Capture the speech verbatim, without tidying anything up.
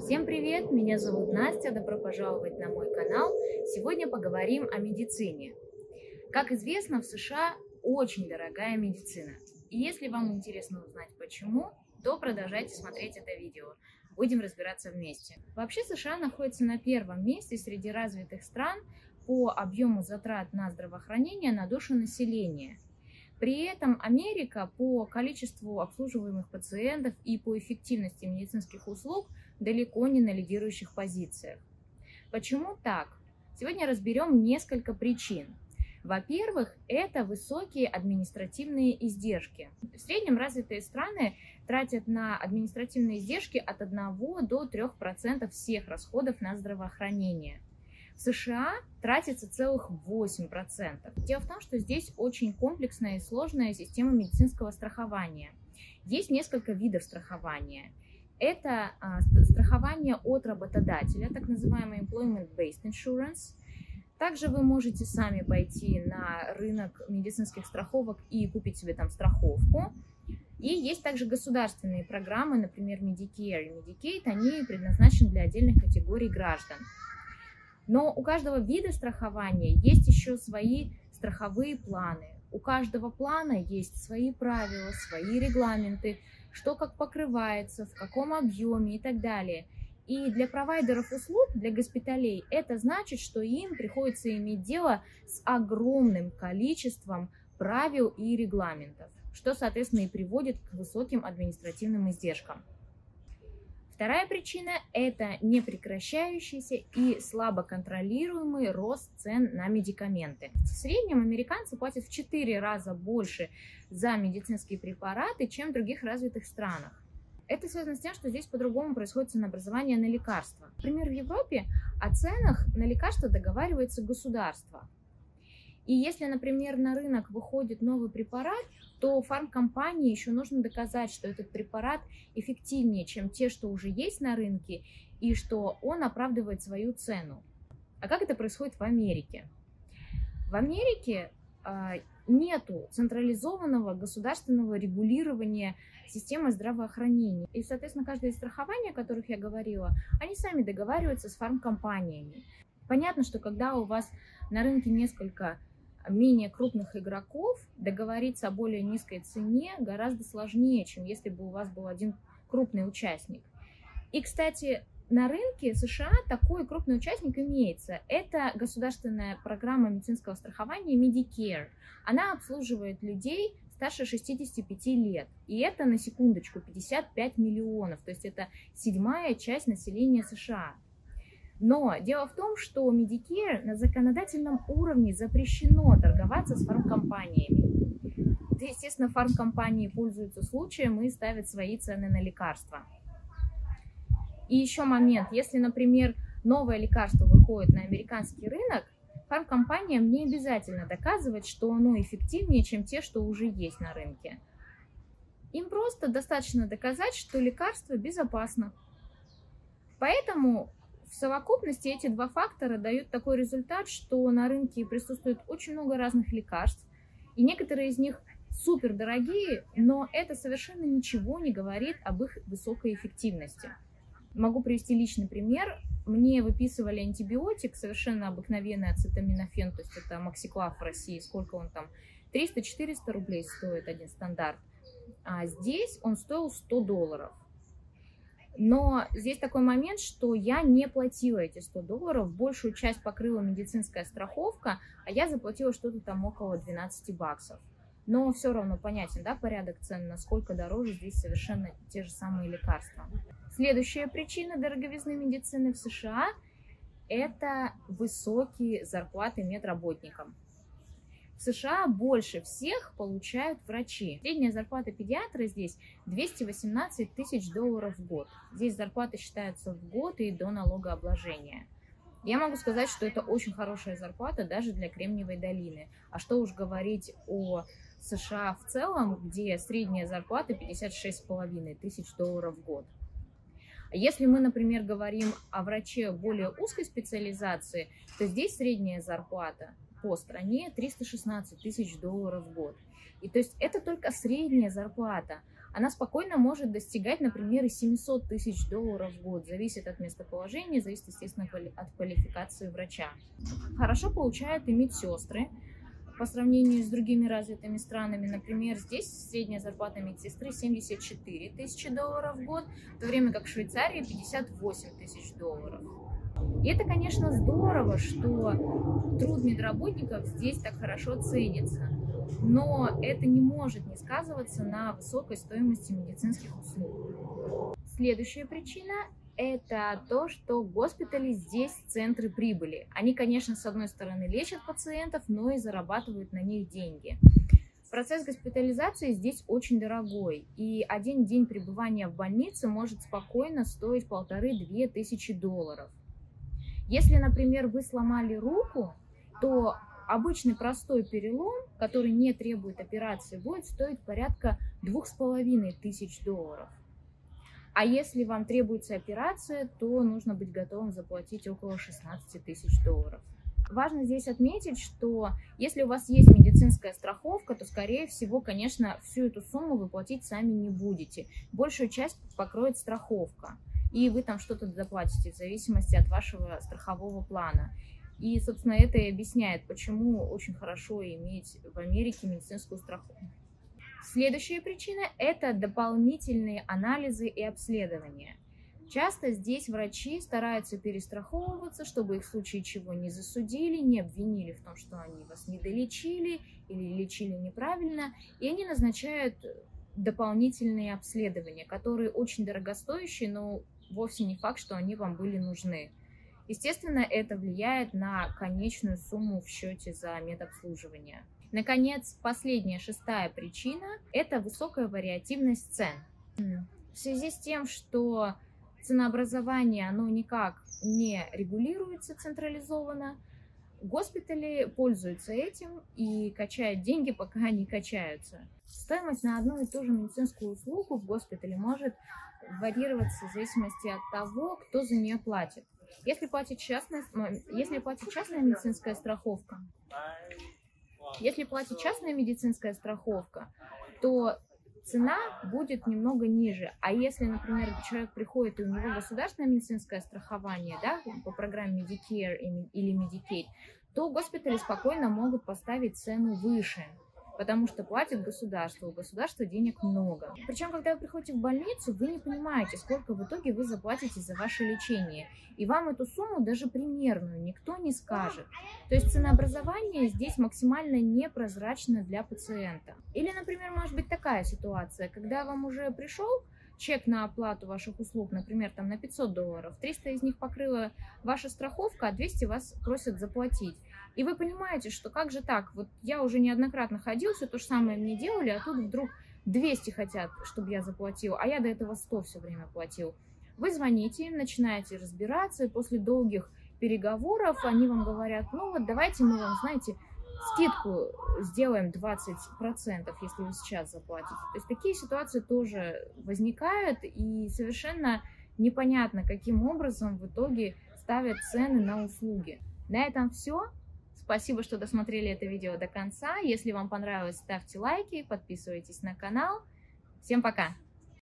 Всем привет! Меня зовут Настя, добро пожаловать на мой канал. Сегодня поговорим о медицине. Как известно, в США очень дорогая медицина. И если вам интересно узнать почему, то продолжайте смотреть это видео. Будем разбираться вместе. Вообще США находится на первом месте среди развитых стран по объему затрат на здравоохранение на душу населения. При этом Америка по количеству обслуживаемых пациентов и по эффективности медицинских услуг далеко не на лидирующих позициях. Почему так? Сегодня разберем несколько причин. Во-первых, это высокие административные издержки. В среднем развитые страны тратят на административные издержки от одного до трёх процентов всех расходов на здравоохранение. В США тратится целых восемь процентов. Дело в том, что здесь очень комплексная и сложная система медицинского страхования. Есть несколько видов страхования. Это а, страхование от работодателя, так называемый employment-based insurance. Также вы можете сами пойти на рынок медицинских страховок и купить себе там страховку. И есть также государственные программы, например, Medicare и Medicaid, они предназначены для отдельных категорий граждан. Но у каждого вида страхования есть еще свои страховые планы. У каждого плана есть свои правила, свои регламенты, что как покрывается, в каком объеме и так далее. И для провайдеров услуг, для госпиталей, это значит, что им приходится иметь дело с огромным количеством правил и регламентов, что, соответственно, и приводит к высоким административным издержкам. Вторая причина – это непрекращающийся и слабо контролируемый рост цен на медикаменты. В среднем американцы платят в четыре раза больше за медицинские препараты, чем в других развитых странах. Это связано с тем, что здесь по-другому происходит ценообразование на лекарства. Например, в Европе о ценах на лекарства договаривается государство. И если, например, на рынок выходит новый препарат, то фармкомпании еще нужно доказать, что этот препарат эффективнее, чем те, что уже есть на рынке, и что он оправдывает свою цену. А как это происходит в Америке? В Америке э, нету централизованного государственного регулирования системы здравоохранения. И, соответственно, каждое из страхований, о которых я говорила, они сами договариваются с фармкомпаниями. Понятно, что когда у вас на рынке несколько менее крупных игроков, договориться о более низкой цене гораздо сложнее, чем если бы у вас был один крупный участник. И, кстати, на рынке США такой крупный участник имеется. Это государственная программа медицинского страхования Medicare. Она обслуживает людей старше шестидесяти пяти лет. И это, на секундочку, пятьдесят пять миллионов. То есть это седьмая часть населения США. Но дело в том, что Medicare на законодательном уровне запрещено торговаться с фармкомпаниями. Естественно, фармкомпании пользуются случаем и ставят свои цены на лекарства. И еще момент, если, например, новое лекарство выходит на американский рынок, фармкомпаниям не обязательно доказывать, что оно эффективнее, чем те, что уже есть на рынке. Им просто достаточно доказать, что лекарство безопасно. Поэтому в совокупности эти два фактора дают такой результат, что на рынке присутствует очень много разных лекарств, и некоторые из них супер дорогие, но это совершенно ничего не говорит об их высокой эффективности. Могу привести личный пример. Мне выписывали антибиотик, совершенно обыкновенный ацетаминофен, то есть это Максиклав в России, сколько он там, триста-четыреста рублей стоит один стандарт, а здесь он стоил сто долларов. Но здесь такой момент, что я не платила эти сто долларов, большую часть покрыла медицинская страховка, а я заплатила что-то там около двенадцати баксов. Но все равно понятен, да, порядок цен, насколько дороже здесь совершенно те же самые лекарства. Следующая причина дороговизны медицины в США – это высокие зарплаты медработникам. В США больше всех получают врачи. Средняя зарплата педиатра здесь двести восемнадцать тысяч долларов в год. Здесь зарплаты считаются в год и до налогообложения. Я могу сказать, что это очень хорошая зарплата даже для Кремниевой долины. А что уж говорить о США в целом, где средняя зарплата пятьдесят шесть с половиной тысяч долларов в год. Если мы, например, говорим о враче более узкой специализации, то здесь средняя зарплата по стране триста шестнадцать тысяч долларов в год. И то есть это только средняя зарплата. она спокойно может достигать, например, и семисот тысяч долларов в год. Зависит от местоположения, зависит, естественно, от квалификации врача. Хорошо получают и медсестры по сравнению с другими развитыми странами. Например, здесь средняя зарплата медсестры семьдесят четыре тысячи долларов в год, в то время как в Швейцарии пятьдесят восемь тысяч долларов. И это, конечно, здорово, что труд медработников здесь так хорошо ценится, но это не может не сказываться на высокой стоимости медицинских услуг. Следующая причина – это то, что госпитали здесь центры прибыли. Они, конечно, с одной стороны лечат пациентов, но и зарабатывают на них деньги. Процесс госпитализации здесь очень дорогой, и один день пребывания в больнице может спокойно стоить полторы-две тысячи долларов. Если, например, вы сломали руку, то обычный простой перелом, который не требует операции, будет стоить порядка двух с половиной тысяч долларов. А если вам требуется операция, то нужно быть готовым заплатить около шестнадцати тысяч долларов. Важно здесь отметить, что если у вас есть медицинская страховка, то, скорее всего, конечно, всю эту сумму вы платить сами не будете. Большую часть покроет страховка, и вы там что-то доплатите в зависимости от вашего страхового плана. И, собственно, это и объясняет, почему очень хорошо иметь в Америке медицинскую страховку. Следующая причина – это дополнительные анализы и обследования. Часто здесь врачи стараются перестраховываться, чтобы их в случае чего не засудили, не обвинили в том, что они вас недолечили или лечили неправильно, и они назначают дополнительные обследования, которые очень дорогостоящие, но вовсе не факт, что они вам были нужны. Естественно, это влияет на конечную сумму в счете за медобслуживание. Наконец, последняя, шестая причина – это высокая вариативность цен. В связи с тем, что ценообразование, оно никак не регулируется централизованно, госпитали пользуются этим и качают деньги, пока они качаются. Стоимость на одну и ту же медицинскую услугу в госпитале может варьироваться в зависимости от того, кто за нее платит. Если платит частная, если платит частная медицинская страховка, если платит частная медицинская страховка, то цена будет немного ниже. А если, например, человек приходит и у него государственное медицинское страхование, да, по программе Medicare или Medicaid, то госпитали спокойно могут поставить цену выше, потому что платит государство, у государства денег много. Причем, когда вы приходите в больницу, вы не понимаете, сколько в итоге вы заплатите за ваше лечение. И вам эту сумму даже примерную никто не скажет. То есть ценообразование здесь максимально непрозрачно для пациента. Или, например, может быть такая ситуация, когда вам уже пришел чек на оплату ваших услуг, например, там на пятьсот долларов, триста из них покрыла ваша страховка, а двести вас просят заплатить. И вы понимаете, что как же так, вот я уже неоднократно ходил, все то же самое мне делали, а тут вдруг двести хотят, чтобы я заплатил, а я до этого сто все время платил. Вы звоните им, начинаете разбираться, и после долгих переговоров они вам говорят, ну вот давайте мы вам, знаете, скидку сделаем двадцать процентов, если вы сейчас заплатите. То есть такие ситуации тоже возникают, и совершенно непонятно, каким образом в итоге ставят цены на услуги. На этом все. Спасибо, что досмотрели это видео до конца. Если вам понравилось, ставьте лайки, подписывайтесь на канал. Всем пока!